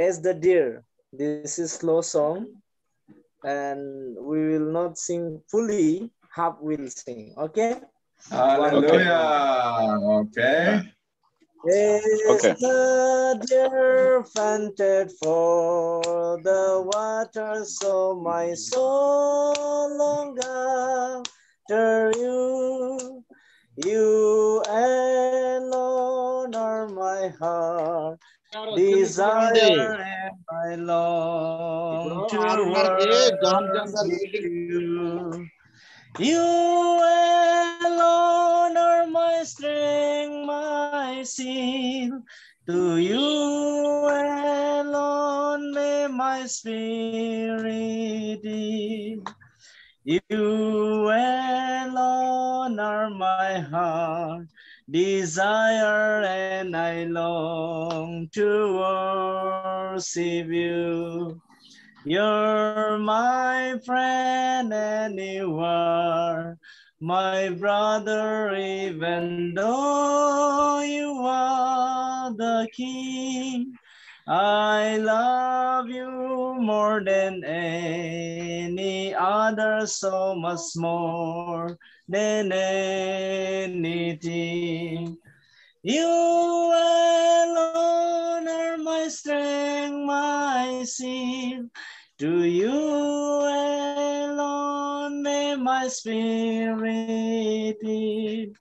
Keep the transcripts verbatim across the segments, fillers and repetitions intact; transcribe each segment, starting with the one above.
as the deer. This is slow song, and we will not sing fully. Half will sing. Okay. Hallelujah. Okay. As okay. the deer fainted for the water, so my soul longed after you. You alone are my heart desire, and I long to worship you. You alone are my strength, my shield. To you alone may my spirit yield. You alone are my heart desire, and I long to worship you. You're my friend and you are my brother, even though you are the king. I love you more than any other, so much more than anything. You alone are my strength, my shield. To you alone may my spirit live.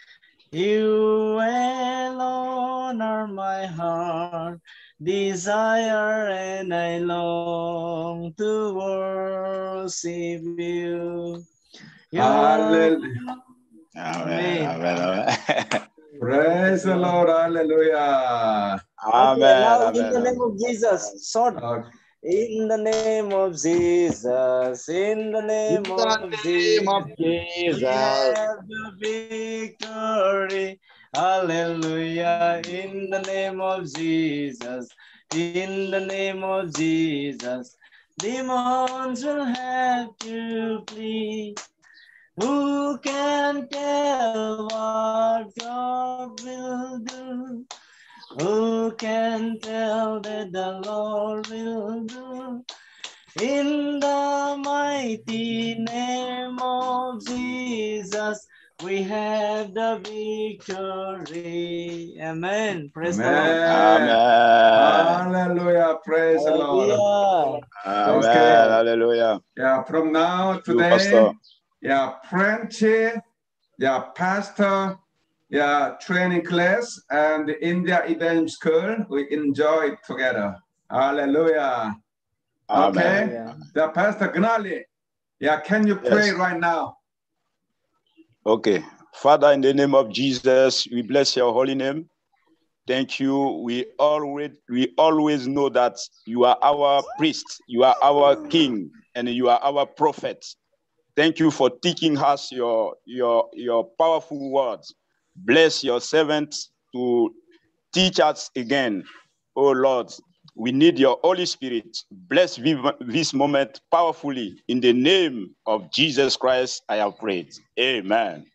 You alone are my heart desire, and I long to worship you. Hallelujah. Amen. Amen. Amen. Praise the Lord. Hallelujah. Amen. Okay, now Amen. in the name of Jesus, short. Okay. In the name of Jesus, in the name, In the of, name Jesus, of Jesus. we have the victory. Hallelujah. In the name of Jesus, in the name of Jesus, demons will have to flee. Who can tell what God will do? Who can tell that the Lord will do? In the mighty name of Jesus, we have the victory. Amen. Praise Amen. the Lord. Amen. Hallelujah. Praise Hallelujah. the Lord. Amen. Okay. Hallelujah. Yeah, from now today, Pastor. yeah, Frenchy, yeah, pastor, yeah, training class and the India Event School, we enjoy it together. Hallelujah. Okay, Amen. the Pastor Gnali, yeah, can you pray Yes. right now? Okay. Father, in the name of Jesus, we bless your holy name. Thank you. We always we always know that you are our priest, you are our king, and you are our prophet. Thank you for teaching us your, your, your powerful words. Bless your servants to teach us again. Oh Lord, we need your Holy Spirit. Bless this moment powerfully. In the name of Jesus Christ, I have prayed. Amen.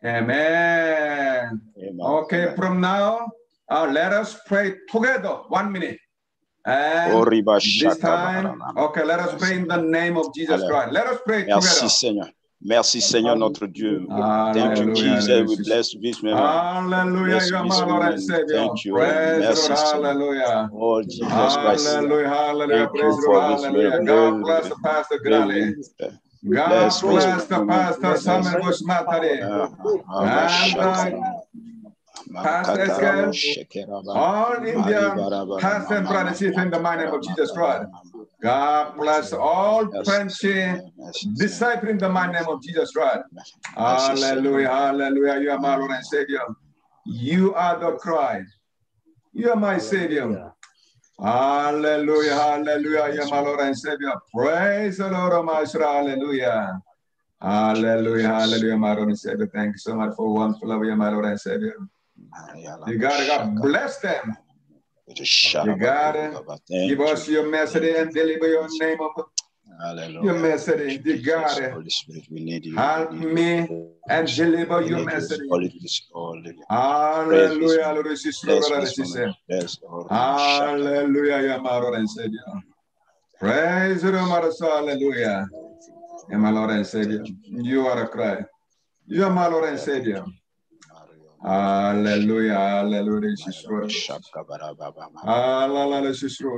Amen. Amen. Okay, Amen. from now, uh, let us pray together. One minute. And Oh, this time, okay, let us pray in the name of Jesus Christ. Let us pray Merci, together. Seigneur. Merci, Seigneur, notre Dieu. Hallelujah. Thank you, Jesus. We bless this moment. Hallelujah. Bless You are this my Lord and moment. Savior. Thank you. Praise Merci, Lord. Seigneur. Hallelujah. Oh, Jesus Christ. Hallelujah. Hallelujah. Thank Praise you Lord. for this Hallelujah. God bless the Pastor Gnali. God Bless bless this the moment. Pastor Samuel Bush Matari. And uh, Pastor Esker, all Indian pastor and brother chief in the mighty name of Jesus Christ. God bless all Frenchy disciple in the mighty name of Jesus Christ. Hallelujah, hallelujah. You are my Lord and Savior. You are the Christ. You are my Savior. Hallelujah, hallelujah. You are my Lord and Savior. Praise the Lord of my soul. Hallelujah. Hallelujah, hallelujah, my Lord and Savior. Thank you so much for wonderful love, my Lord and Savior. You gotta God bless them. You gotta give us your message and deliver your name of your message, dear God. Holy Spirit, we need you. Help We need me you. and deliver We your need you. message. Holy Spirit, Hallelujah. Hallelujah. Bless this moment. Bless all the Hallelujah, yeah, my Lord and Savior. Praise the Lord, hallelujah. Yeah, my Lord and Savior. You are a Christ. You are my Lord and Savior. Hallelujah, hallelujah. Hallelujah,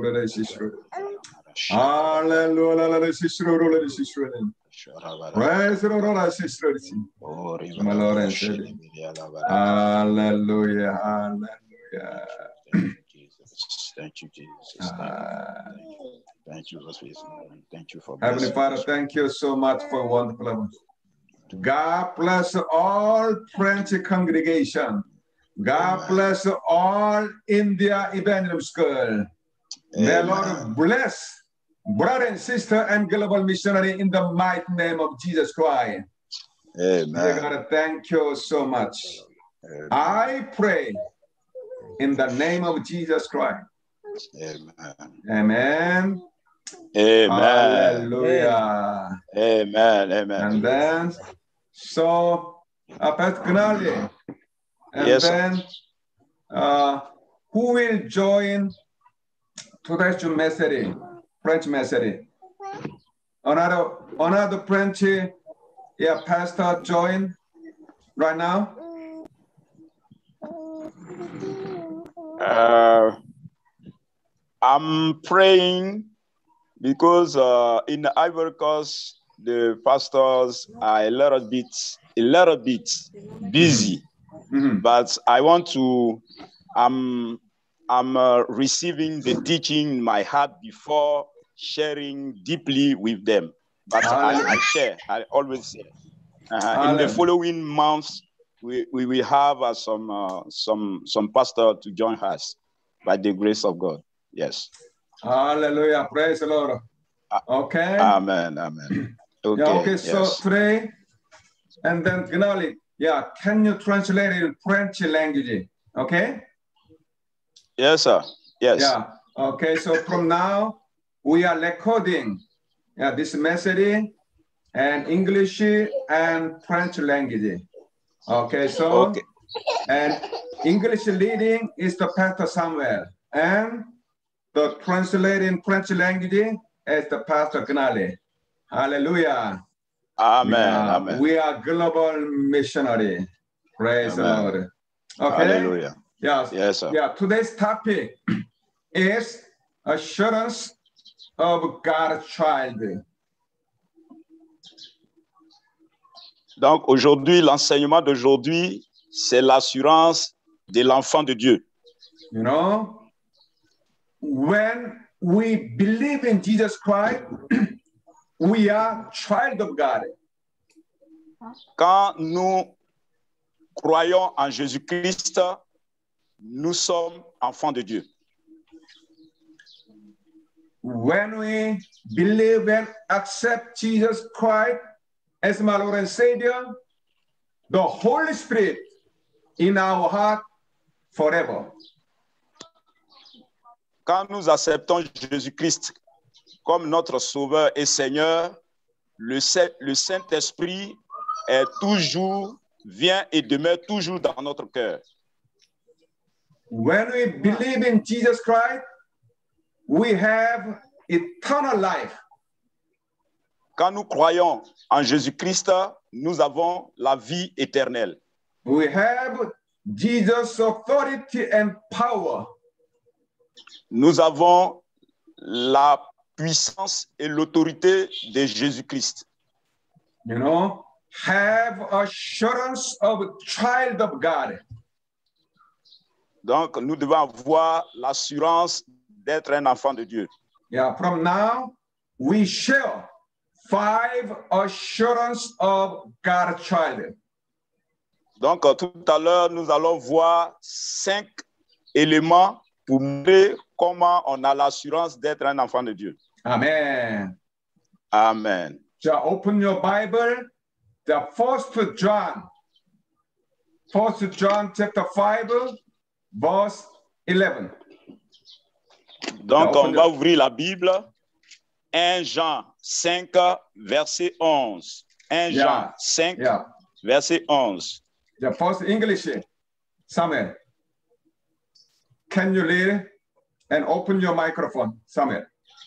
praise the Lord, sister. My Lord and Savior. Hallelujah, hallelujah. Thank you, Jesus. Thank you, Jesus. Thank you for this moment. Thank you for Heavenly Father, thank you so much for wonderful love. God bless all French congregation. God Amen. Bless all India Evangelism School. May Lord bless brother and sister and global missionary in the mighty name of Jesus Christ. Amen. Dear God, thank you so much. Amen. I pray in the name of Jesus Christ. Amen. Amen. Amen. Hallelujah. Amen. Amen. And then, so, uh, Pastor Gnali, and yes, then, uh, who will join today's message, French message? Another, another French, yeah, pastor join right now? Uh, I'm praying because uh, in the Ivory Coast, the pastors are a little bit, a little bit busy. Mm-hmm. But I want to, I'm, I'm uh, receiving the teaching in my heart before sharing deeply with them. But I, I share, I always share. Uh, in the following months, we, we will have uh, some, uh, some, some pastor to join us by the grace of God. Yes. Hallelujah. Praise the Lord. Okay. Amen. Amen. Okay. Yeah, okay. Yes. So today, and then Gnali, yeah, can you translate it in French language? Okay. Yes, sir. Yes. Yeah. Okay. So from now, we are recording yeah, this message and English and French language. Okay. So, okay. And English leading is the Pastor Samuel, and the translating French language is the Pastor Gnali. Hallelujah. Amen. We are, Amen. we are global missionary. Praise Amen. The Lord. Okay. Hallelujah. Yes. Yes, sir. Yeah. Today's topic is assurance of God's child. Donc aujourd'hui, l'enseignement d'aujourd'hui, c'est l'assurance de l'enfant de Dieu. You know, when we believe in Jesus Christ, we are child of God. Quand nous croyons en Jésus-Christ, nous sommes enfants de Dieu. When we believe and accept Jesus Christ as my Lord and Savior, the Holy Spirit in our heart forever. Quand nous acceptons Jésus-Christ comme notre Sauveur et Seigneur, le, le Saint-Esprit est toujours, vient et demeure toujours dans notre cœur. When we believe in Jesus Christ, we have eternal life. Quand nous croyons en Jésus-Christ, nous avons la vie éternelle. We have Jesus' authority and power. Nous avons la puissance et l'autorité de Jésus-Christ. You know, have assurance of child of God. Donc, nous devons avoir l'assurance d'être un enfant de Dieu. Yeah, from now, we share five assurance of God's child. Donc, tout à l'heure, nous allons voir cinq éléments pour montrer comment on a l'assurance d'être un enfant de Dieu. Amen. Amen. So open your Bible, the First John, First John chapter five, verse eleven. Donc, on va ouvrir la Bible un Jean cinq, verset onze. un Jean Yeah. cinq, Yeah. verset onze. The first English, Samuel. Can you read and open your microphone, Samuel?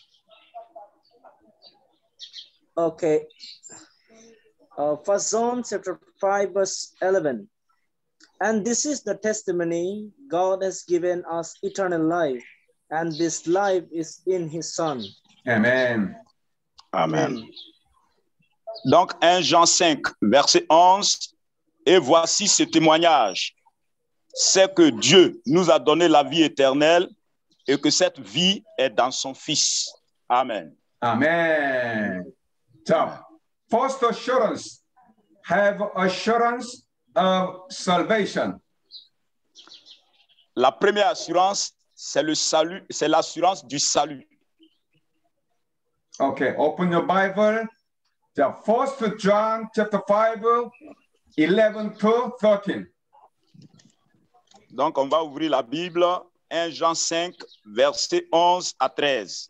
Okay. Uh, First John chapter five, verse eleven. And this is the testimony: God has given us eternal life, and this life is in his Son. Amen. Amen. Donc, un Jean cinq, verset onze. Et voici ce témoignage: c'est que Dieu nous a donné la vie éternelle et que cette vie est dans son Fils. Amen. Amen. So, first assurance, have assurance of salvation. La première assurance, c'est le salut, c'est l'assurance du salut. Okay, open your Bible. The First John chapter five, eleven to thirteen. Donc, on va ouvrir la Bible, un Jean cinq, verset onze à treize.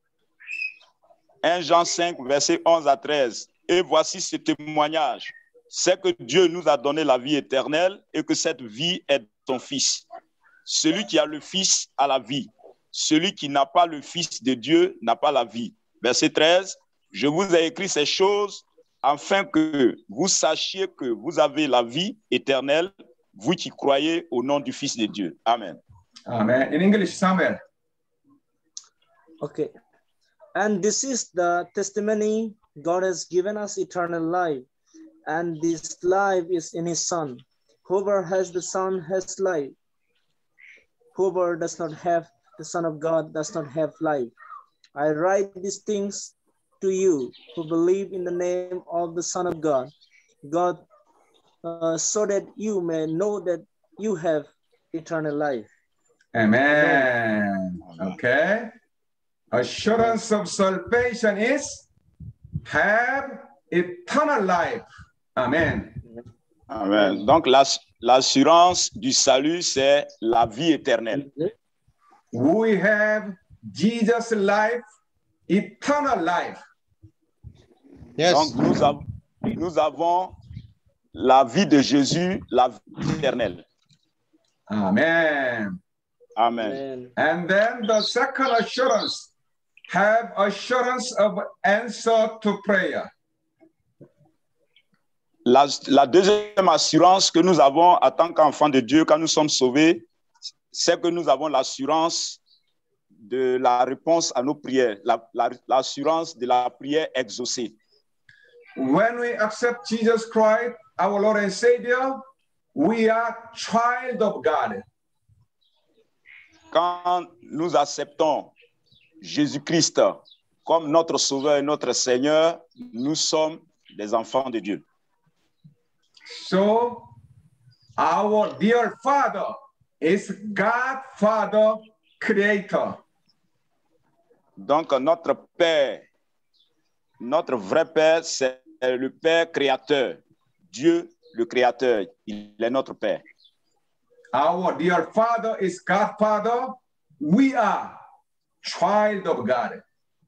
un Jean cinq, verset onze à treize. Et voici ce témoignage: c'est que Dieu nous a donné la vie éternelle et que cette vie est son Fils. Celui qui a le Fils a la vie. Celui qui n'a pas le Fils de Dieu n'a pas la vie. Verset treize. Je vous ai écrit ces choses afin que vous sachiez que vous avez la vie éternelle, vous qui croyez au nom du Fils de Dieu. Amen. Amen. In English, Samuel. Okay. And this is the testimony: God has given us eternal life, and this life is in his Son. Whoever has the Son has life. Whoever does not have the Son of God does not have life. I write these things to you who believe in the name of the Son of God, God, uh, so that you may know that you have eternal life. Amen. Amen. Okay. Assurance of salvation is have eternal life. Amen. Amen. Donc, l'assurance du salut, c'est la vie éternelle. We have Jesus' life, eternal life. Yes. Donc, nous, av nous avons la vie de Jésus, la vie éternelle. Amen. Amen. And then the second assurance, have assurance of answer to prayer. La, la deuxième assurance que nous avons en tant qu'enfants de Dieu, quand nous sommes sauvés, c'est que nous avons l'assurance de la réponse à nos prières, l'assurance la, la, de la prière exaucée. When we accept Jesus Christ, our Lord and Savior, we are child of God. Quand nous acceptons Jésus-Christ comme notre Sauveur et notre Seigneur, nous sommes des enfants de Dieu. So, our dear Father is God Father Creator. Donc, notre Père, notre vrai Père, c'est le Père créateur. Dieu, le Créateur, il est notre Père. Our dear Father is God Father. We are child of God.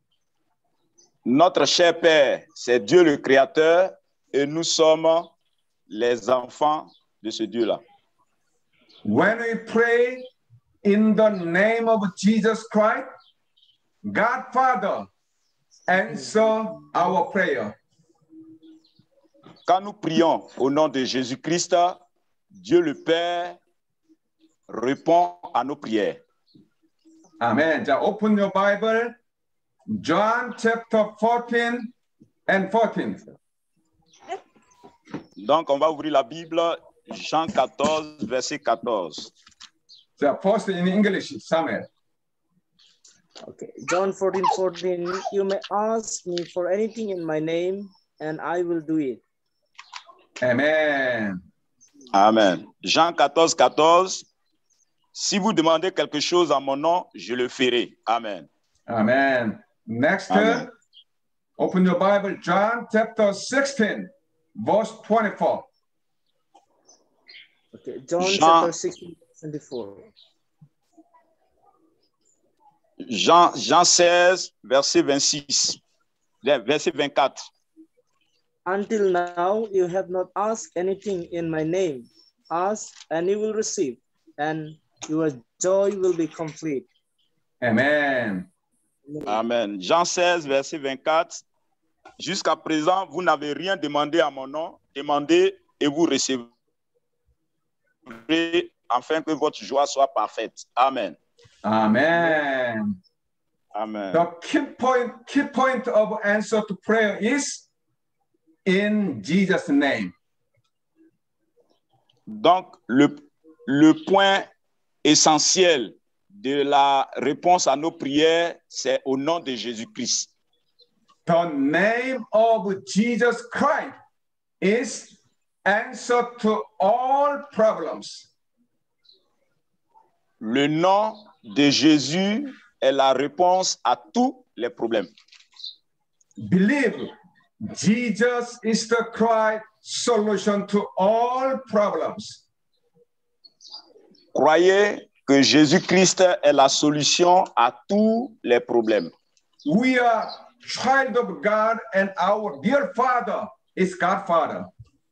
Notre cher Père, c'est Dieu le Créateur et nous sommes les enfants de ce Dieu-là. When we pray in the name of Jesus Christ, God Father answer our prayer. Quand nous prions au nom de Jésus-Christ, Dieu le Père répond à nos prières. Amen. Now open your Bible, John chapter fourteen and fourteen. Donc, on va ouvrir la Bible, Jean quatorze, verset quatorze. The first in English, Samuel. Okay, John fourteen, fourteen. You may ask me for anything in my name, and I will do it. Amen. Amen. Jean quatorze, quatorze. Si vous demandez quelque chose en mon nom, je le ferai. Amen. Amen. Next, Amen. Uh, open your Bible, John chapter sixteen, verse twenty-four. Okay, John Jean, chapter sixteen, twenty-four. Jean, Jean seize, verset vingt-six, verset vingt-quatre. Until now, you have not asked anything in my name. Ask and you will receive, and your joy will be complete. Amen. Amen. Jean seize, verset vingt-quatre. Jusqu'à présent, vous n'avez rien demandé à mon nom. Demandez et vous recevrez, afin que votre joie soit parfaite. Amen. Amen. Amen. The key point, key point of answer to prayer is in Jesus' name. Donc, le, le point essentiel de la réponse à nos prières, c'est au nom de Jésus-Christ. The name of Jesus Christ is answer to all problems. Le nom de Jésus est la réponse à tous les problèmes. Believe Jesus is the Christ solution to all problems. Croyez que Jésus-Christ est la solution à tous les problèmes. We are child of God and our dear Father is God Father.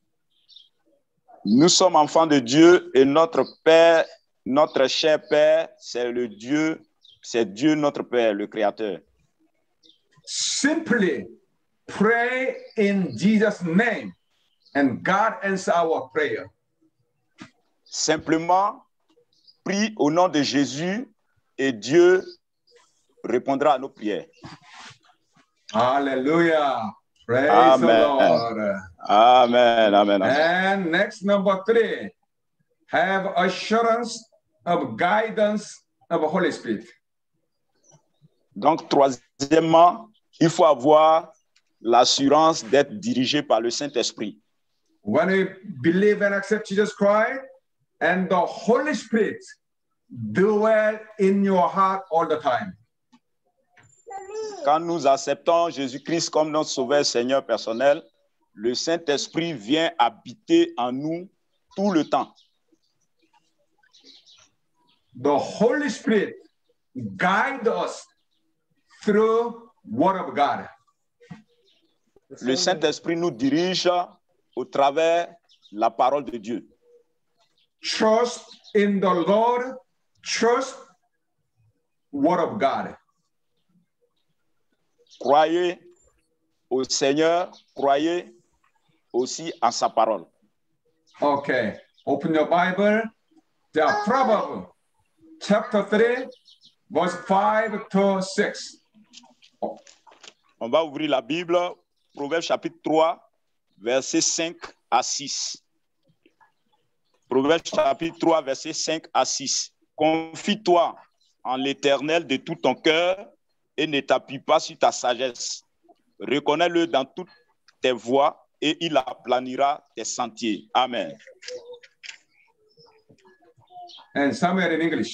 Nous sommes enfants de Dieu et notre Père, notre cher Père, c'est le Dieu, c'est Dieu notre Père, le Créateur. Simply pray in Jesus' name and God answers our prayer. Simplement, prie au nom de Jésus et Dieu répondra à nos prières. Hallelujah. Praise Amen. the Lord. Amen. Amen. And next, number three, have assurance of guidance of the Holy Spirit. Donc, troisièmement, il faut avoir l'assurance d'être dirigé par le Saint-Esprit. When we believe and accept Jesus Christ, and the Holy Spirit dwell in your heart all the time. Quand nous acceptons Jésus-Christ comme notre Sauveur Seigneur personnel, le Saint-Esprit vient habiter en nous tout le temps. The Holy Spirit guides us through Word of God. Le Saint-Esprit nous dirige au travers la parole de Dieu. Trust in the Lord, trust Word of God. Croyez au Seigneur, croyez aussi en sa parole. Okay, open your Bible. The Proverbs, chapter three, verse five to six. On va ouvrir la Bible, Proverbe chapitre trois, versets cinq à six. Proverbe chapitre trois, versets cinq à six. Confie-toi en l'Éternel de tout ton cœur et ne t'appuie pas sur ta sagesse. Reconnais-le dans toutes tes voies et il aplanira tes sentiers. Amen. And somewhere in English.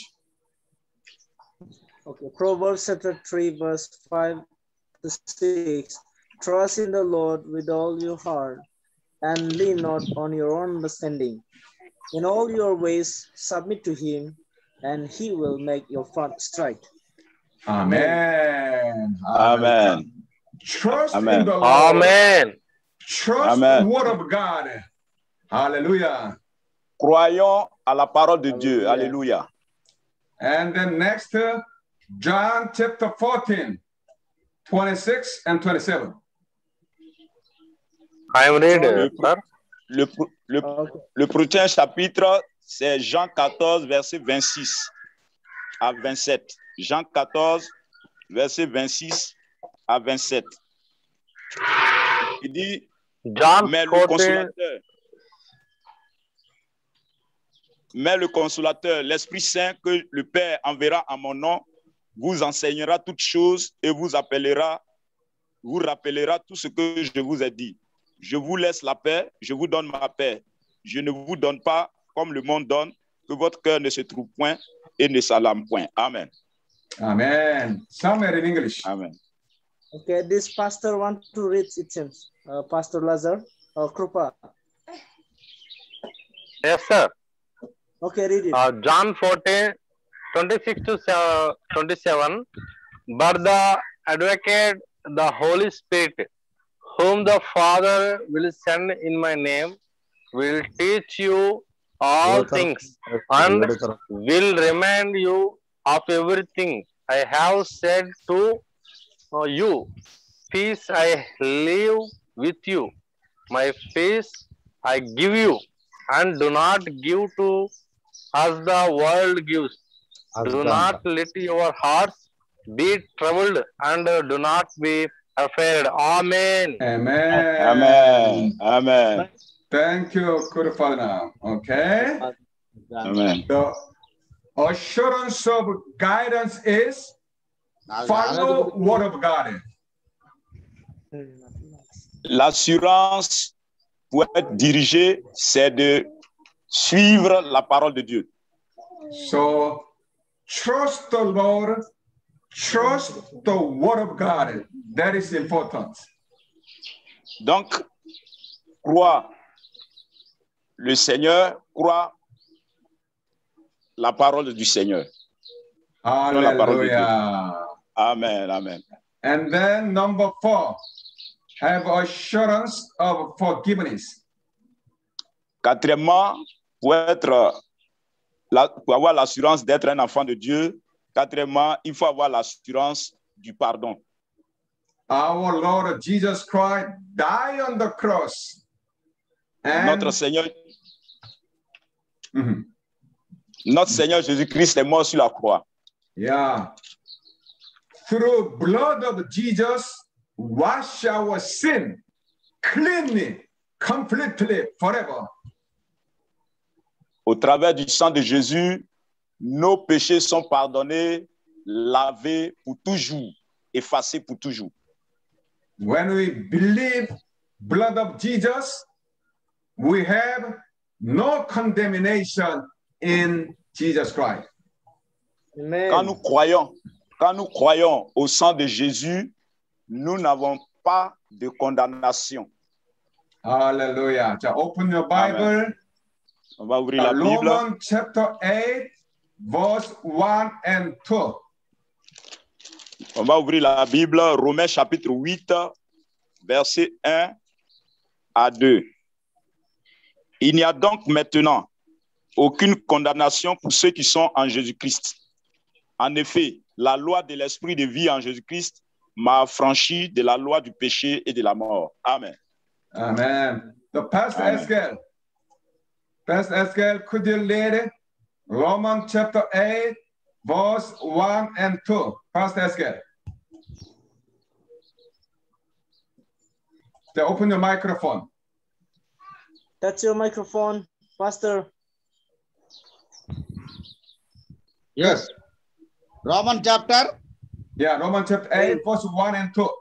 Okay, Proverbs chapter three, verse five to six. Trust in the Lord with all your heart and lean not on your own understanding. In all your ways, submit to him, and he will make your path straight. Amen. Amen. Trust Amen. in the Lord. Amen. Trust Amen. the Word of God. Hallelujah. Croyons à la parole de Dieu. Alléluia. And then next, uh, John chapter fourteen, twenty-six and twenty-seven. I am reading, sir. Le, le, Okay. le prochain chapitre, c'est Jean quatorze, verset vingt-six à vingt-sept. Jean quatorze, verset vingt-six à vingt-sept. Il dit, John mais le fourteen, consolateur, mais le consolateur, l'Esprit Saint que le Père enverra en mon nom, vous enseignera toutes choses et vous appellera, vous rappellera tout ce que je vous ai dit. Je vous laisse la paix, je vous donne ma paix. Je ne vous donne pas comme le monde donne, que votre cœur ne se trouve point et ne s'alarme point. Amen. Amen. Somewhere in English. Amen. Okay, this pastor wants to read it seems. Uh, Pastor Lazar or Krupa. yes, sir. Okay, read it. Uh, John fourteen, twenty-six to twenty-seven. But the advocate, the Holy Spirit, whom the Father will send in my name, will teach you all things and will remind you of everything I have said to uh, you. Peace I leave with you. My peace I give you, and do not give to as the world gives. Do not let your hearts be troubled, and do not be afraid. Amen. Amen. Amen. Amen. Thank you, good Father. Okay. Amen. The assurance of guidance is follow word of God. L'assurance pour être dirigé, c'est de suivre la parole de Dieu. So trust the Lord, trust the word of God. That is important. Donc, crois le Seigneur, crois la parole du Seigneur. La parole de Dieu. Amen, amen. And then number four, have assurance of forgiveness. Quatrièmement, pour être, pour avoir l'assurance d'être un enfant de Dieu, quatrièmement, il faut avoir l'assurance du pardon. Our Lord Jesus Christ died on the cross. And Notre Seigneur, mm-hmm. Notre Seigneur Jésus-Christ est mort sur la croix. Yeah. Through blood of Jesus, wash our sin cleanly, completely, forever. Au travers du sang de Jésus, nos péchés sont pardonnés, lavés pour toujours, effacés pour toujours. When we believe blood of Jesus, we have no condemnation in Jesus Christ. Amen. Quand nous croyons, quand nous croyons au sang de Jésus, nous n'avons pas de condamnation. Hallelujah. So open your Bible. Amen. On va ouvrir la Bible. Romans chapter eight, verse one and two. On va ouvrir la Bible, Romains chapitre huit, versets un à deux. Il n'y a donc maintenant aucune condamnation pour ceux qui sont en Jésus-Christ. En effet, la loi de l'esprit de vie en Jésus-Christ m'a affranchi de la loi du péché et de la mort. Amen. Amen. The Pastor Amen. Eskel, Pastor Eskel, could you read Romans chapter eight, verse one and two? Pastor Eskel. So open your microphone. That's your microphone, Pastor. Yes. Roman chapter? Yeah, Romans chapter eight, verse one and two.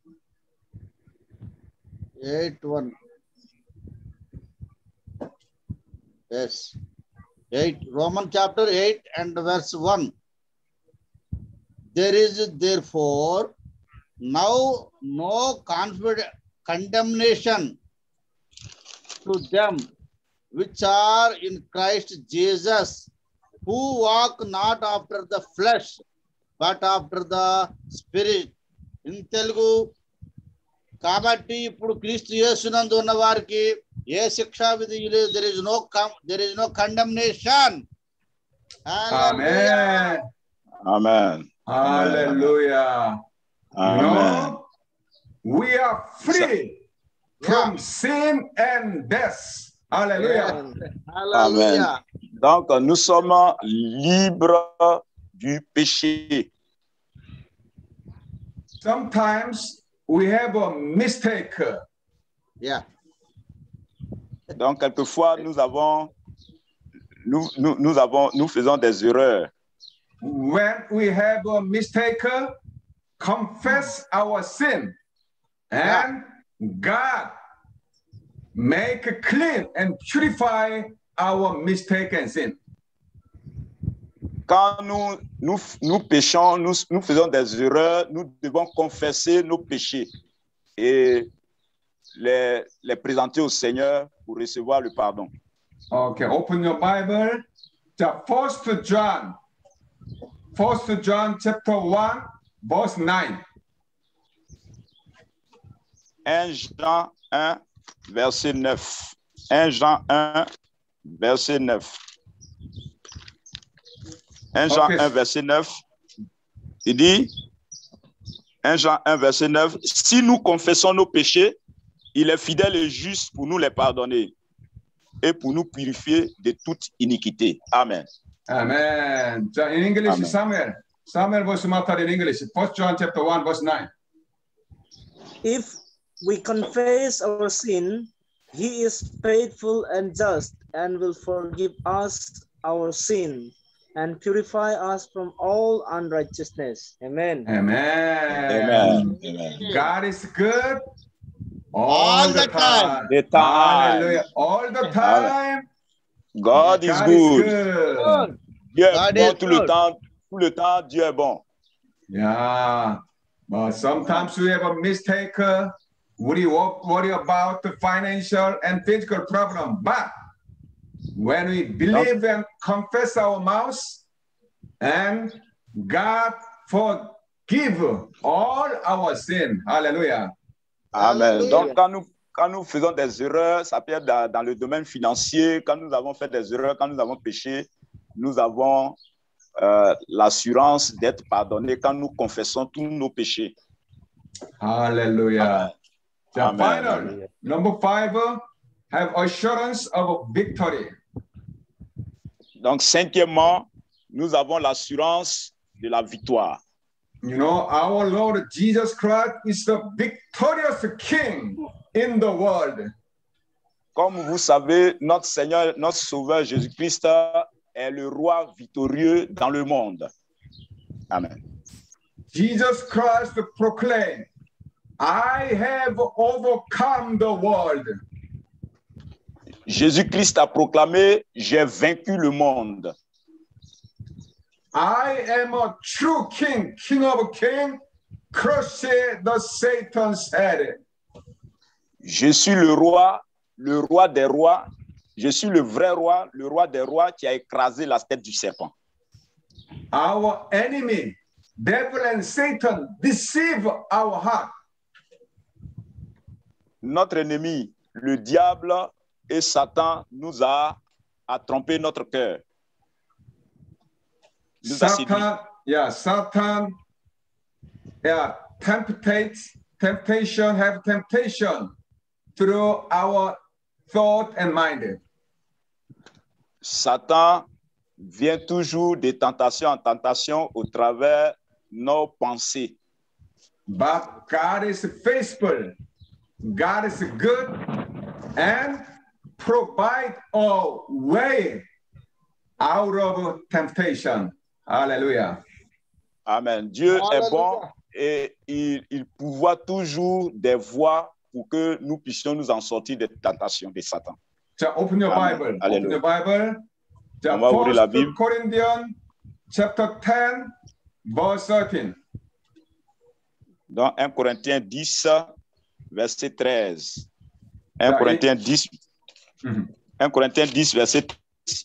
eight, one. Yes. eight. Roman chapter eight and verse one. There is therefore now no confident condemnation to them which are in Christ Jesus, who walk not after the flesh, but after the Spirit. In Telugu, కాబట్టి ఇప్పుడు క్రీస్తు యేసునందు ఉన్న వారికి ఏ శిక్షా విధి లేదు. There is no there is no condemnation. Amen. Amen. Hallelujah. Amen. No, we are free from Yeah. sin and death. Hallelujah. Hallelujah. Donc, nous sommes libres du péché. Sometimes we have a mistake. Yeah. Donc, quelquefois, nous avons, nous, nous, nous avons, nous faisons des erreurs. When we have a mistake, confess our sin, and God make clean and purify our mistake and sin. Quand nous, nous, nous péchons, nous, nous faisons des erreurs, nous devons confesser nos péchés et les, les présenter au Seigneur pour recevoir le pardon. Okay, open your Bible to First John First John chapter one, verse nine. un Jean un, verset neuf. un Jean un, verset neuf. un Jean Okay. un, verset neuf. Il dit, un Jean un, verset neuf, si nous confessons nos péchés, il est fidèle et juste pour nous les pardonner et pour nous purifier de toute iniquité. Amen. Amen. So in English, Amen. Samuel. Samuel was matter in English. First John chapter one, verse nine. If we confess our sin, he is faithful and just and will forgive us our sin and purify us from all unrighteousness. Amen. Amen. Amen. Amen. God is good all, All the the time. time. The time. Hallelujah. All the time. God is God good. is good. Dieu est God bon is tout le good. temps. Tout le temps, Dieu est bon. Yeah. But sometimes we have a mistake. Uh, we wo- worry about the financial and physical problem. But when we believe and confess our mouths, and God forgive all our sin. Hallelujah. Amen. Hallelujah. Donc, quand nous, quand nous faisons des erreurs, ça peut être dans, dans le domaine financier, quand nous avons fait des erreurs, quand nous avons péché, nous avons euh, l'assurance d'être pardonnés quand nous confessons tous nos péchés. Hallelujah. The Amen. final, number five, uh, have assurance of victory. Donc, cinquièmement, nous avons l'assurance de la victoire. You know, our Lord Jesus Christ is the victorious King in the world. Comme vous savez, notre Seigneur, notre Sauveur Jésus-Christ est le roi victorieux dans le monde. Amen. Jesus Christ proclaimed, I have overcome the world. Jésus-Christ a proclamé, j'ai vaincu le monde. I am a true king, king of kings, crushed the Satan's head. Je suis le roi, le roi des rois. Je suis le vrai roi, le roi des rois qui a écrasé la tête du serpent. Our enemy, devil and Satan, deceive our heart. Notre ennemi, le diable et Satan nous a, a trompé notre cœur. Nous a séduit. Satan, yeah, Satan, yeah, temptate, temptation, have temptation through our thought and mind. Satan vient toujours de tentation en tentation au travers nos pensées. But God is faithful. God is good and provide a way out of temptation. Hallelujah. Amen. Dieu est Hallelujah. bon et il, il pourvoit toujours des voies pour que nous puissions nous en sortir des tentations de Satan. So open your Amen. Bible. Hallelujah. Open your Bible. The On va ouvrir la First Bible. Corinthians chapter ten, verse thirteen. Dans un Corinthiens dix, verset treize. un Yeah, Corinthiens dix, Mhm. un Corinthiens dix, verset treize.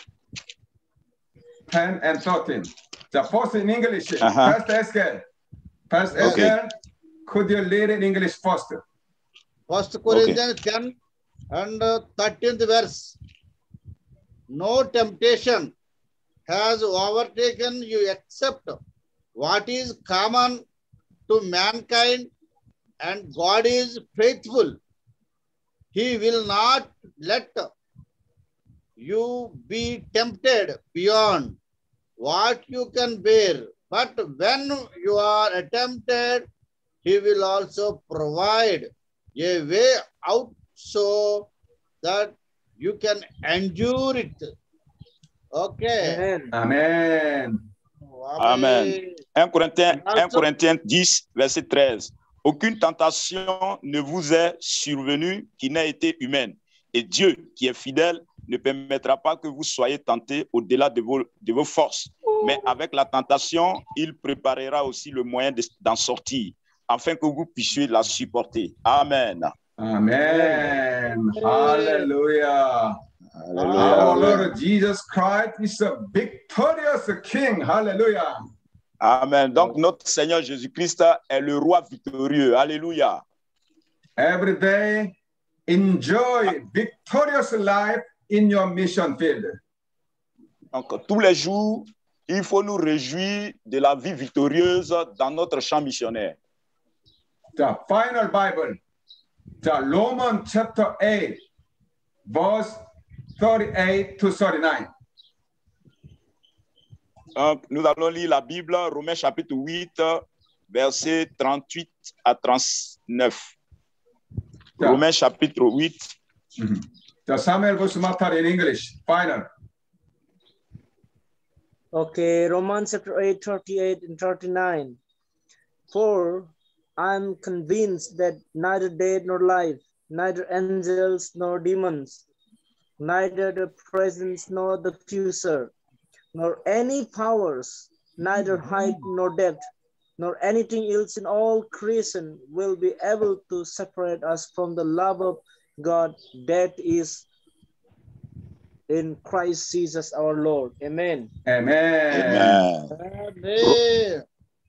ten and thirteen. The first in English. Uh-huh. Pastor Esker. Pastor Okay. Esker, could you read in English first? First Corinthians ten and uh, thirteenth verse. No temptation has overtaken you except what is common to mankind, and God is faithful. He will not let you be tempted beyond what you can bear. But when you are tempted, he will also provide a way out so that you can endure it. Okay. Amen. Amen. Amen. un Corinthiens, un Also- Corinthiens dix, verset treize. Aucune tentation ne vous est survenue qui n'ait été humaine. Et Dieu, qui est fidèle, ne permettra pas que vous soyez tentés au-delà de vos, de vos forces. Mais avec la tentation, il préparera aussi le moyen de- d'en sortir, afin que vous puissiez la supporter. Amen. Amen. Hallelujah. Hallelujah. Our Lord Jesus Christ is a victorious King. Hallelujah. Amen. Donc, notre Seigneur Jésus-Christ est le roi victorieux. Alléluia. Every day, enjoy victorious life in your mission field. Donc, tous les jours, il faut nous réjouir de la vie victorieuse dans notre champ missionnaire. The final Bible, the Romans chapter eight, verse thirty-eight to thirty-nine. Donc, nous allons lire la Bible, Romains chapitre huit, versets trente-huit à trente-neuf. Yeah. Romains chapitre huit. Mm-hmm. The Samuel was matter in English. Final. Okay, Romans chapter eight, thirty-eight and thirty-nine. For I'm convinced that neither death nor life, neither angels nor demons, neither the present nor the future, nor any powers, neither height nor depth, nor anything else in all creation will be able to separate us from the love of God that is in Christ Jesus our Lord. Amen. Amen. Amen. Amen.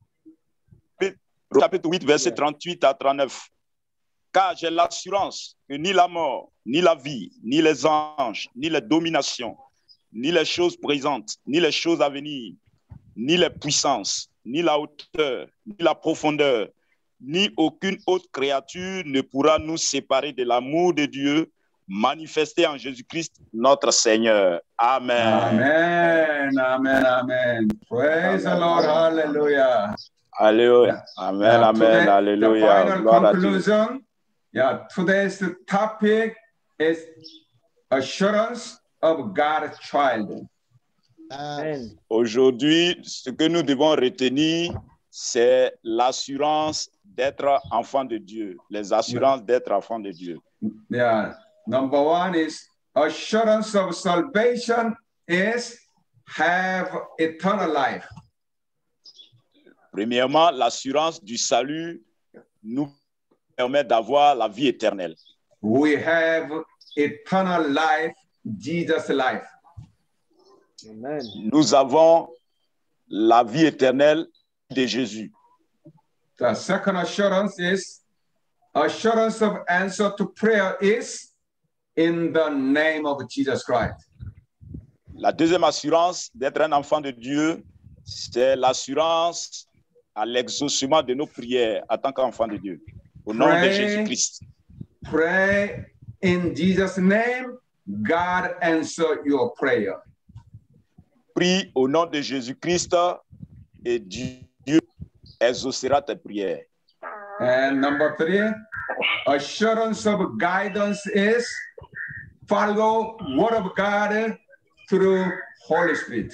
Chapitre huit, verset trente-huit à trente-neuf. Car j'ai l'assurance que ni la mort, ni la vie, ni les anges, ni les dominations, ni les choses présentes, ni les choses à venir, ni les puissances, ni la hauteur, ni la profondeur, ni aucune autre créature ne pourra nous séparer de l'amour de Dieu manifesté en Jésus-Christ, notre Seigneur. Amen. Amen. Amen. Amen. Praise the Lord. Hallelujah. Alléluia. Amen. Yeah, Amen. today, Alléluia. the final Gloire à Dieu. conclusion. Yeah, today's topic is assurance of God's child. Amen. Aujourd'hui, ce que nous devons retenir, c'est l'assurance d'être enfant de Dieu. Les assurances d'être enfant de Dieu. Yeah. Number one is assurance of salvation is have eternal life. Premièrement, l'assurance du salut nous permet d'avoir la vie éternelle. We have eternal life, Jesus' life. Amen. Nous avons la vie éternelle de Jésus. The second assurance is assurance of answer to prayer is in the name of Jesus Christ. La deuxième assurance d'être un enfant de Dieu, c'est l'assurance à l'exaucement de nos prières en tant qu'enfant de Dieu. Au nom de Pray. Jésus-Christ. Pray in Jesus' name, God answer your prayer. Prie au nom de Jésus-Christ et Dieu exaucera tes prières. And number three, assurance of guidance is follow word of God through Holy Spirit.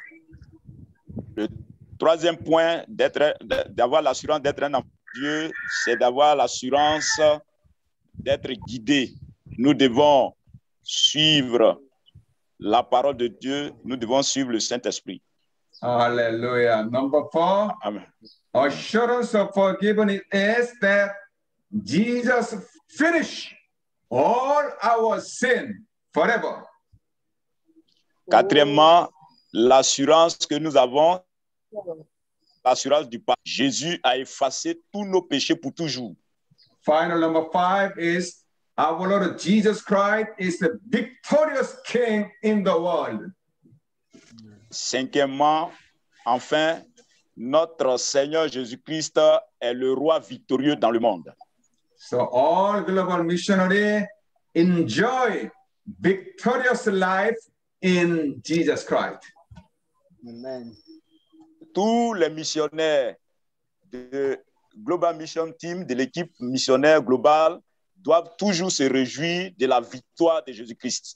Le troisième point d'être, d'avoir l'assurance d'être un enfant de Dieu, c'est d'avoir l'assurance d'être guidé. Nous devons suivre la parole de Dieu, nous devons suivre le Saint-Esprit. Hallelujah. Number four, Amen. assurance of forgiveness is that Jesus finished all our sin forever. Quatrièmement, l'assurance que nous avons, l'assurance du pardon. Jésus a effacé tous nos péchés pour toujours. Final number five is our Lord Jesus Christ is the victorious King in the world. Cinquièmement, enfin, notre Seigneur Jésus-Christ est le roi victorieux dans le monde. So all global missionary enjoy victorious life in Jesus Christ. Amen. Tous les missionnaires de Global Mission Team, de l'équipe missionnaire globale, doivent toujours se réjouir de la victoire de Jésus-Christ.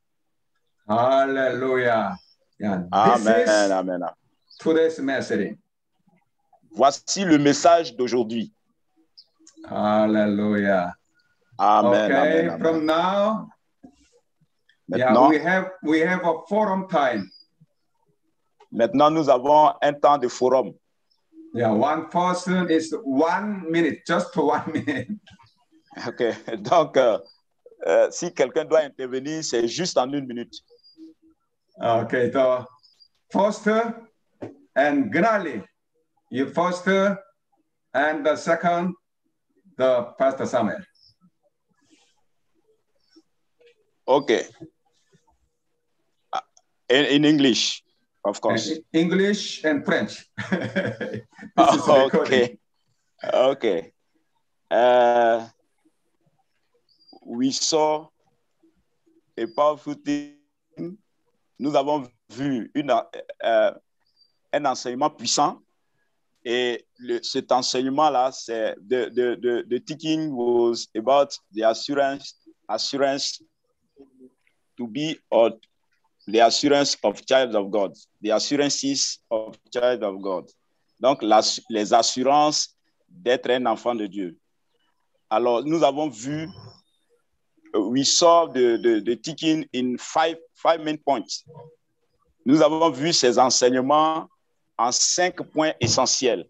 Hallelujah. Yeah, this Amen, is amen. today's message. Voici le message d'aujourd'hui. Hallelujah. Amen, Okay, amen, amen. from now, yeah, Maintenant, we have we have a forum time. maintenant, nous avons un temps de forum. Yeah, one person is one minute, just one minute. Okay. Donc, euh, euh, si quelqu'un doit intervenir, c'est juste en une minute. Okay, the Foster and Gnali. You Foster, and the second, the Pastor Samuel. Okay. In, in English, of course. And English and French. This is okay. recording. Okay. Uh, we saw a powerful thing. Nous avons vu une, euh, un enseignement puissant. Et le, cet enseignement-là, c'est the, the, the, the teaching was about the assurance, assurance to be or the assurance of child of God, the assurances of child of God. Donc, la, les assurances d'être un enfant de Dieu. Alors, nous avons vu, we saw the, the, the teaching in five, five main points. Nous avons vu ces enseignements en cinq points essentiels.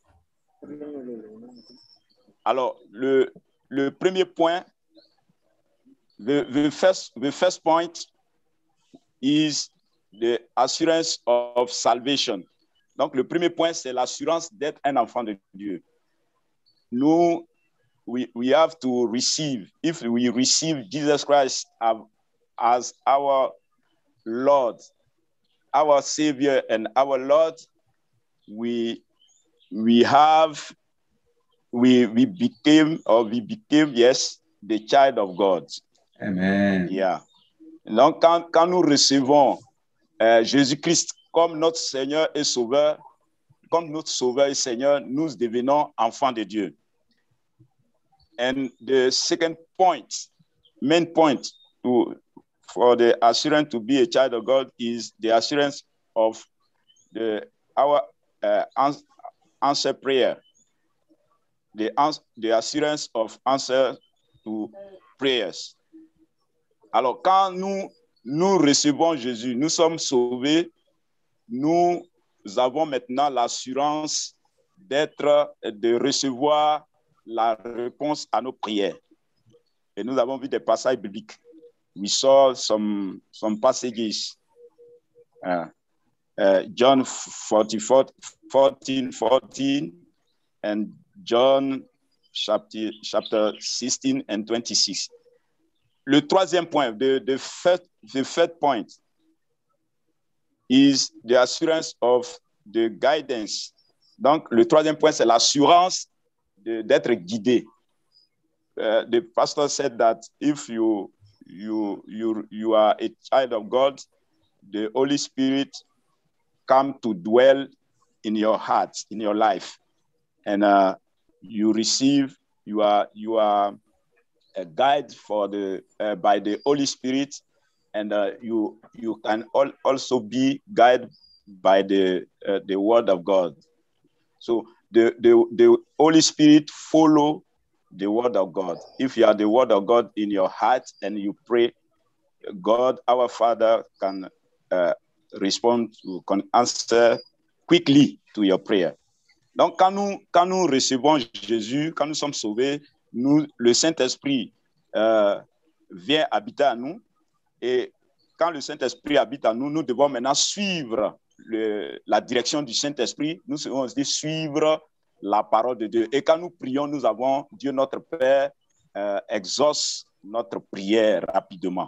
Alors, le, le premier point, the, the, first, the first point is the assurance of salvation. Donc, le premier point, c'est l'assurance d'être un enfant de Dieu. Nous, we, we have to receive, if we receive Jesus Christ as, as our Lord, our Savior and our Lord, we we have we we became or we became yes the child of God. Amen. Yeah. Donc quand, quand nous recevons euh, Jésus-Christ comme notre Seigneur et Sauveur, comme notre Sauveur et Seigneur, nous devenons enfants de Dieu. And the second point, main point to for the assurance to be a child of God is the assurance of the our uh, answer prayer, the, the assurance of answer to prayers. Alors, quand nous, nous recevons Jésus, nous sommes sauvés, nous avons maintenant l'assurance d'être, de recevoir la réponse à nos prières. Et nous avons vu des passages bibliques. We saw some, some passages. Uh, Uh, John forty-four, fourteen, fourteen, and John chapter, chapter sixteen and twenty-six. Le troisième point, the, the, third, the third point is the assurance of the guidance. Donc, le troisième point, c'est l'assurance d'être guidé. Uh, the pastor said that if you, you, you, you are a child of God, the Holy Spirit come to dwell in your heart, in your life, and uh, you receive, you are you are a guide for the uh, by the Holy Spirit, and uh, you you can al also be guided by the uh, the Word of God. So the, the the Holy Spirit follow the Word of God. If you have the Word of God in your heart and you pray, God, our Father, can uh, respond, to, can answer quickly to your prayer. Donc, quand nous, quand nous recevons Jésus, quand nous sommes sauvés, nous, le Saint-Esprit euh, vient habiter à nous. Et quand le Saint-Esprit habite à nous, nous devons maintenant suivre le, la direction du Saint-Esprit. Nous devons aussi suivre la parole de Dieu. Et quand nous prions, nous avons Dieu notre Père euh, exauce notre prière rapidement.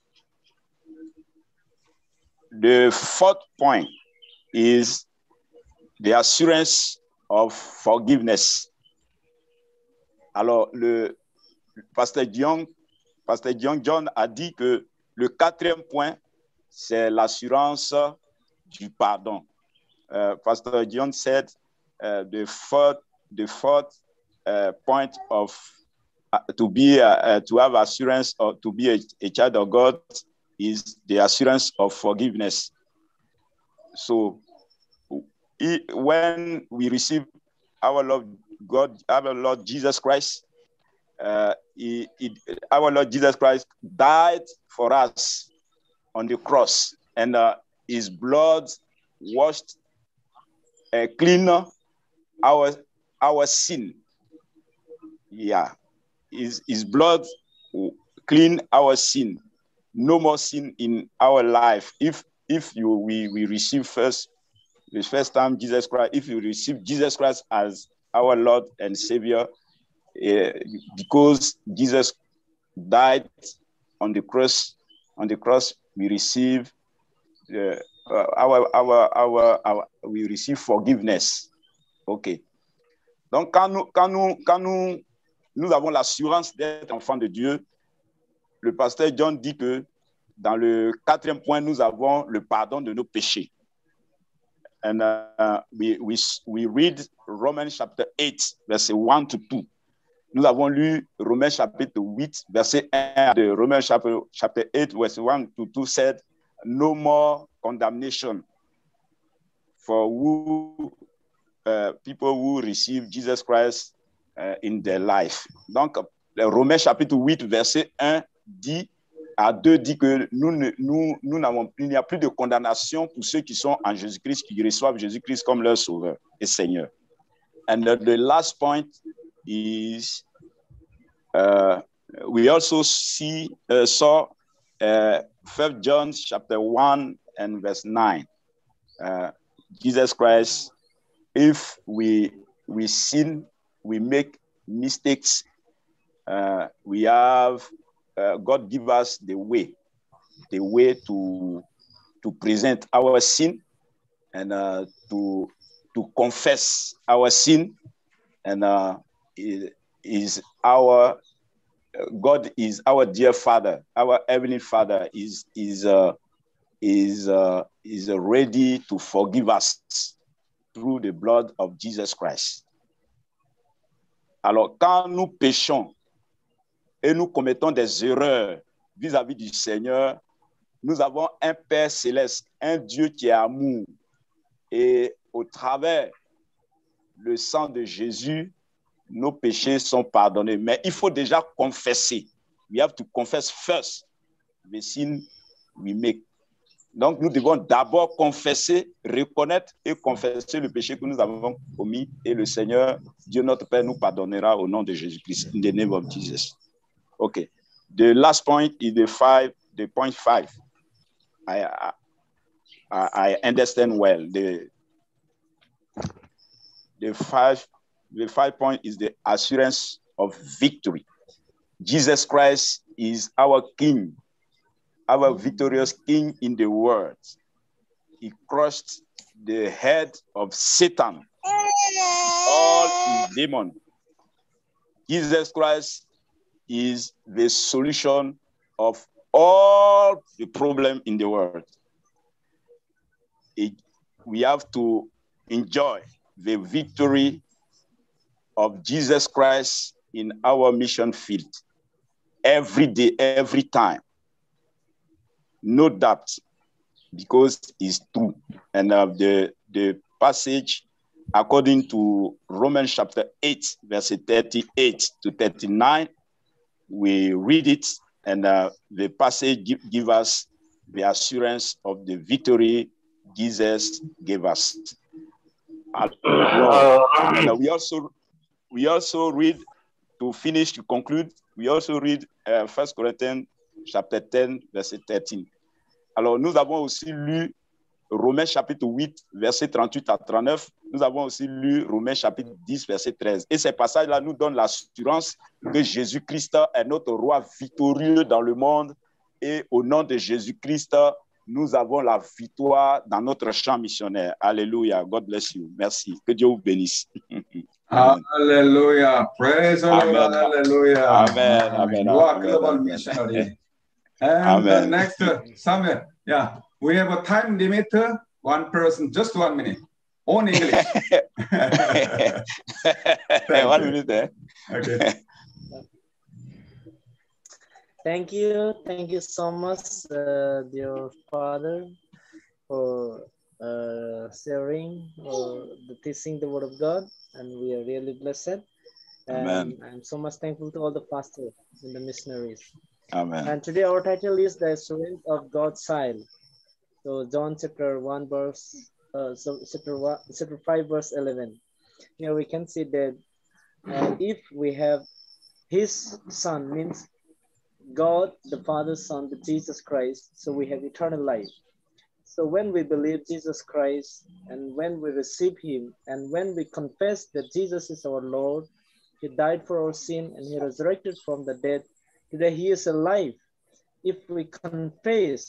The fourth point is the assurance of forgiveness. Alors, le pasteur Dion, pasteur Dion John a dit que le quatrième point, c'est l'assurance du pardon. Uh, pasteur Dion said uh, the fourth, the fourth uh, point of uh, to be uh, uh, to have assurance or to be a, a child of God is the assurance of forgiveness. So, it, when we receive our Lord God, our Lord Jesus Christ, uh, he, he, our Lord Jesus Christ died for us on the cross, and uh, His blood washed uh, clean our our sin. Yeah, His His blood clean our sin. No more sin in our life. If if you we, we receive first, the first time Jesus Christ, if you receive Jesus Christ as our Lord and Savior, uh, because Jesus died on the cross, on the cross, we receive uh, our, our, our, our, we receive forgiveness. OK. Donc, quand nous, quand nous, quand nous, nous avons l'assurance d'être enfants de Dieu, le pasteur John dit que dans le quatrième point, nous avons le pardon de nos péchés. And uh, we, we, we read Romans chapter eight, verset one to two. Nous avons lu Romains chapitre huit, verset un de Romains chapter, chapter eight, verset one to two said, no more condemnation for who, uh, people who receive Jesus Christ uh, in their life. Donc, le Romains chapitre huit, verset un dit, à deux dit que nous, nous, nous n'avons, il n'y a plus de condamnation pour ceux qui sont en Jésus-Christ, qui reçoivent Jésus-Christ comme leur sauveur et Seigneur. And the, the last point is uh, we also see uh, saw uh, First John chapter one and verse nine. Uh, Jesus Christ, if we we sin, we make mistakes, uh, we have uh, God give us the way, the way to to present our sin and uh, to to confess our sin, and uh, is our God is our dear Father, our heavenly Father is is uh, is uh, is ready to forgive us through the blood of Jesus Christ. Alors, quand nous péchons et nous commettons des erreurs vis-à-vis du Seigneur, nous avons un Père céleste, un Dieu qui est amour, et au travers le sang de Jésus, nos péchés sont pardonnés. Mais il faut déjà confesser. We have to confess first the sin we make. Donc, nous devons d'abord confesser, reconnaître et confesser le péché que nous avons commis, et le Seigneur, Dieu notre Père, nous pardonnera au nom de Jésus-Christ. In the name of Jesus. Okay. The last point is the five, the point five. I, I, I understand well. The, the five, the five point is the assurance of victory. Jesus Christ is our King, our victorious King in the world. He crushed the head of Satan, all his demons. Jesus Christ is the solution of all the problem in the world. It, we have to enjoy the victory of Jesus Christ in our mission field every day, every time. No doubt, because it's true. And uh, the, the passage, according to Romans chapter eight, verse thirty-eight to thirty-nine, we read it, and uh, the passage give, give us the assurance of the victory Jesus gave us. And, and uh, we also we also read, to finish, to conclude, we also read uh, First Corinthians chapter ten, verset thirteen. Alors, nous avons aussi lu Romains chapitre huit, verset trente-huit à trente-neuf. Nous avons aussi lu Romains chapitre dix, verset treize. Et ces passages-là nous donnent l'assurance que Jésus-Christ est notre roi victorieux dans le monde. Et au nom de Jésus-Christ, nous avons la victoire dans notre champ missionnaire. Alléluia. God bless you. Merci. Que Dieu vous bénisse. Amen. Hallelujah. Praise the Lord. Amen. Hallelujah. Amen. Amen. You are Amen. global Amen. missionary. And Amen. the next, uh, Samuel, yeah, we have a time limit, uh, one person, just one minute, on English. One minute there. Okay. Thank you. Thank you so much, uh, dear Father, for uh, sharing or the teaching the word of God. And we are really blessed. And Amen. I'm so much thankful to all the pastors and the missionaries. Amen. And today our title is The Assurance of God's Child. So John chapter one verse, uh, so chapter one, chapter five verse eleven. Here we can see that uh, if we have His Son, means God, the Father, Son, the Jesus Christ, so we have eternal life. So when we believe Jesus Christ, and when we receive him, and when we confess that Jesus is our Lord, he died for our sin and he resurrected from the dead, today he is alive. If we confess,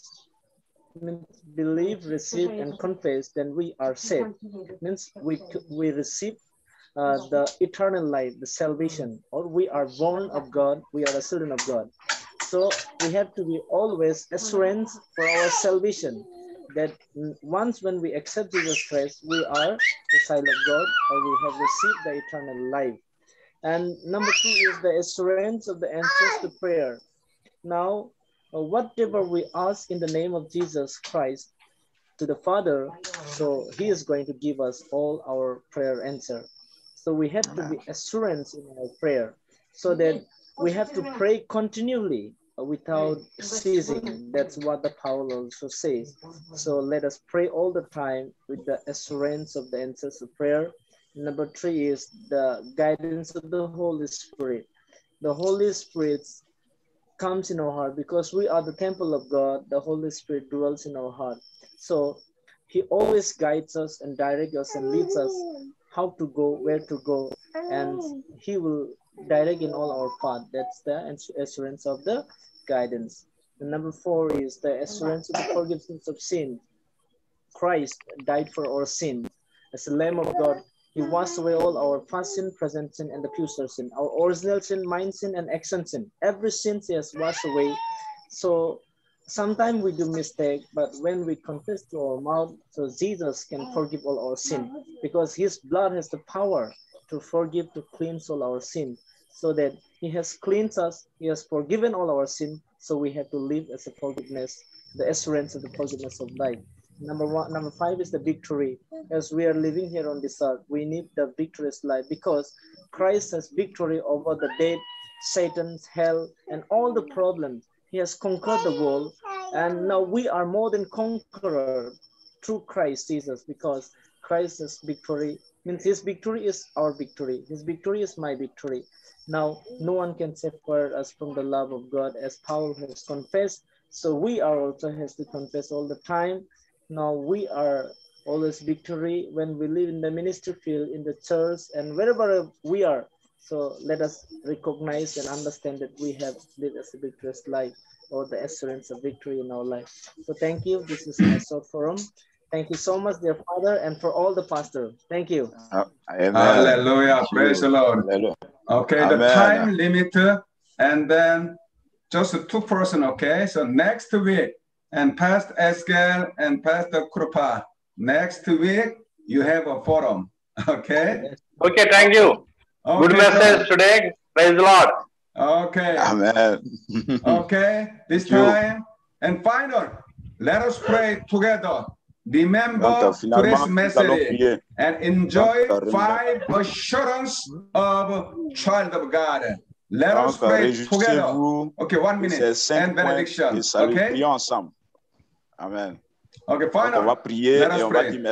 means believe, receive, and confess, then we are saved. Means we, we receive uh, the eternal life, the salvation, or we are born of God, we are a children of God. So we have to be always assurance for our salvation, that once when we accept Jesus Christ, we are the child of God, or we have received the eternal life. And number two is the assurance of the answers to prayer. Now, uh, whatever we ask in the name of Jesus Christ to the Father, so he is going to give us all our prayer answer. So we have to be assurance in our prayer, so that we have to pray continually without ceasing. That's what the Paul also says. So let us pray all the time with the assurance of the answers to prayer. Number three is the guidance of the Holy Spirit. The Holy Spirit comes in our heart because we are the temple of God. The Holy Spirit dwells in our heart. So he always guides us and directs us and leads us how to go, where to go, and he will direct in all our path. That's the assurance of the guidance. And number four is the assurance of the forgiveness of sin. Christ died for our sins. As the Lamb of God, he washed away all our past sin, present sin, and the future sin. Our original sin, mind sin, and action sin. Every sin he has washed away. So sometimes we do mistake, but when we confess to our mouth, so Jesus can forgive all our sin, because his blood has the power to forgive, to cleanse all our sin, so that he has cleansed us, he has forgiven all our sin, so we have to live as a forgiveness, the assurance of the forgiveness of life. Number one, number five is the victory. As we are living here on this earth, we need the victorious life, because Christ has victory over the death, Satan's hell, and all the problems. He has conquered the world, and now we are more than conquerors through Christ Jesus, because Christ has victory. Means his victory is our victory. His victory is my victory. Now, no one can separate us from the love of God, as Paul has confessed. So we are also has to confess all the time. Now we are always victory when we live in the ministry field, in the church, and wherever we are. So let us recognize and understand that we have lived as a victorious life, or the assurance of victory in our life. So thank you. This is my short forum. Thank you so much, dear Father, and for all the pastors. Thank you. Uh, amen. Hallelujah. Praise the Lord. Hallelujah. Okay, Amen. the time limit, and then just two person, okay? So next week, and Pastor Eskel and Pastor Krupa, next week, you have a forum, okay? Okay, thank you. Okay, good message so, today. Praise the Lord. Okay. Amen. Okay, this Thank time, you. and final, let us pray together. Remember Donc, today's message prier. and enjoy Donc, five assurance of child of God. Let Donc, us pray together. Okay, one minute. And benediction. Okay. Prions ensemble. Amen. Okay, final. Donc, on va prier Let us et on pray. va dire